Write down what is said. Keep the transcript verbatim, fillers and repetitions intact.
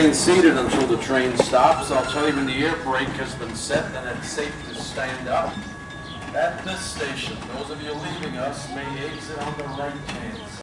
remain seated until the train stops. I'll tell you when the air brake has been set and it's safe to stand up. At this station, those of you leaving us may exit on the right hand side.